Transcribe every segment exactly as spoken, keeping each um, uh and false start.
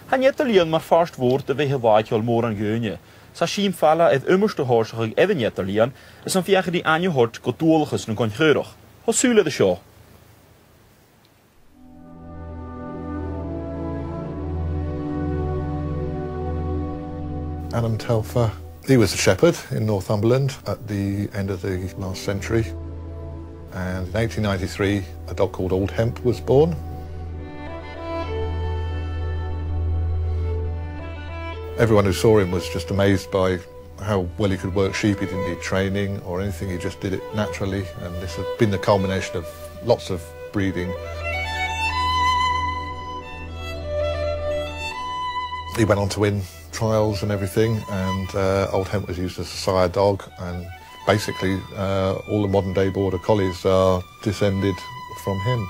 Han Italian maar vast woord de wege waait al more aan geunje. Sa schiem falla het ummerste hoorschig even Italian, is een viaje die aan je hort kotoolges en kon geurig. Wat zullen de show? Adam Telfer, he was a shepherd in Northumberland at the end of the last century. And in eighteen ninety-three, a dog called Old Hemp was born. Everyone who saw him was just amazed by how well he could work sheep. He didn't need training or anything, he just did it naturally. And this has been the culmination of lots of breeding. He went on to win trials and everything, and uh, Old Hemp was used as a sire dog, and basically uh, all the modern day Border Collies are descended from him.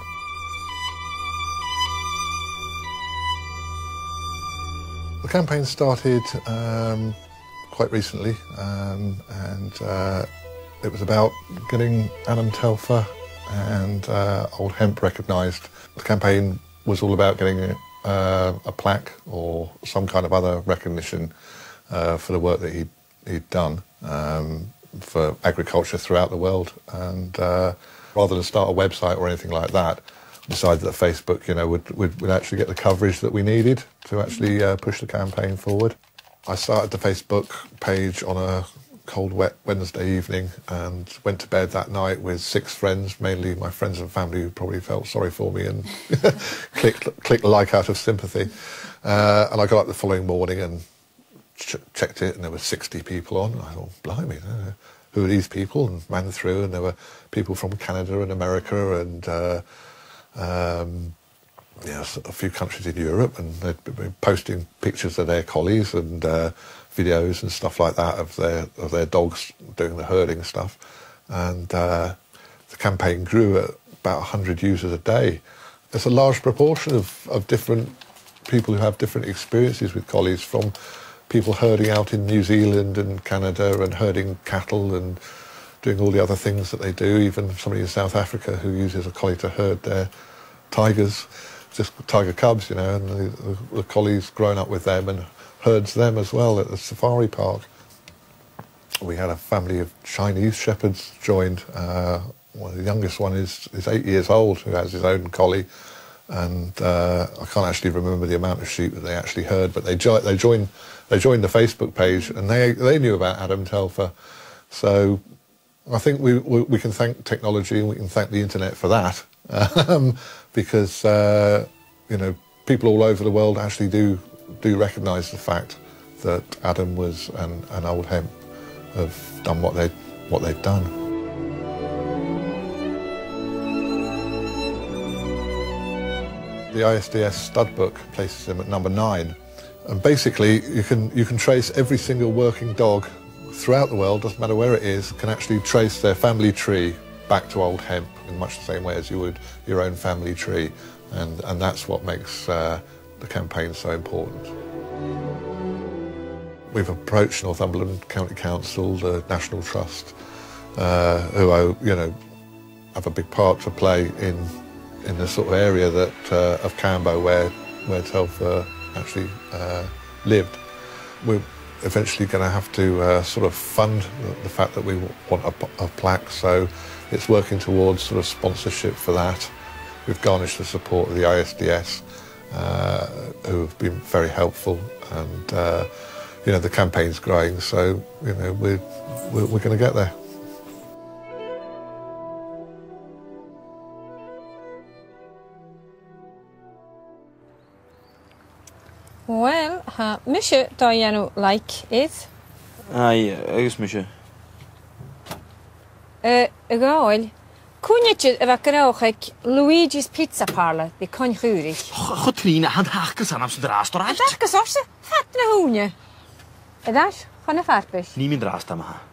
The campaign started um, quite recently, um, and uh, it was about getting Adam Telfer and uh, Old Hemp recognised. The campaign was all about getting Uh, a plaque or some kind of other recognition uh, for the work that he'd, he'd done um, for agriculture throughout the world. And uh, rather than start a website or anything like that, decided that Facebook, you know, would, would, would actually get the coverage that we needed to actually uh, push the campaign forward. I started the Facebook page on a cold, wet Wednesday evening and went to bed that night with six friends, mainly my friends and family who probably felt sorry for me and clicked, clicked like out of sympathy. Uh, and I got up the following morning and ch checked it, and there were sixty people on. And I thought, blimey, uh, who are these people? And ran through, and there were people from Canada and America and uh, um, yes, a few countries in Europe, and they'd been posting pictures of their collies and uh, videos and stuff like that of their of their dogs doing the herding stuff, and uh, the campaign grew at about one hundred users a day. There's a large proportion of, of different people who have different experiences with collies, from people herding out in New Zealand and Canada and herding cattle and doing all the other things that they do, even somebody in South Africa who uses a collie to herd their tigers, just tiger cubs, you know, and the, the, the collie's grown up with them and herds them as well at the safari park. We had a family of Chinese shepherds joined. Uh, well, the youngest one is, is eight years old, who has his own collie, and uh, I can't actually remember the amount of sheep that they actually herd, but they, jo they, joined, they joined the Facebook page, and they, they knew about Adam Telfer. So I think we, we, we can thank technology and we can thank the internet for that, um, because uh, you know, people all over the world actually do do recognise the fact that Adam was and, and Old Hemp have done what they what they've done. The I S D S stud book places him at number nine, and basically you can you can trace every single working dog throughout the world, doesn't matter where it is, can actually trace their family tree back to Old Hemp in much the same way as you would your own family tree, and and that's what makes uh, the campaign so important. We've approached Northumberland County Council, the National Trust, uh, who are, you know, have a big part to play in in the sort of area that uh, of Cambo where where Telfer actually uh, lived. We're eventually going to have to uh, sort of fund the, the fact that we want a, a plaque, so it's working towards sort of sponsorship for that. We've garnished the support of the I S D S, uh, who have been very helpful, and uh, you know, the campaign's growing, so you know we're we're, we're going to get there. Well, ha misje da you know like it. Aye, agus misje. Eh, gaal. Kunje eva krauchek Luigi's Pizza Parlor bij Conjurig. Gotrina, hand hakkes aan op draast, Hakkes op ze? Vet na hoenje. En dat? Gewoon een vaartbus. Niet meer draast aan, maar.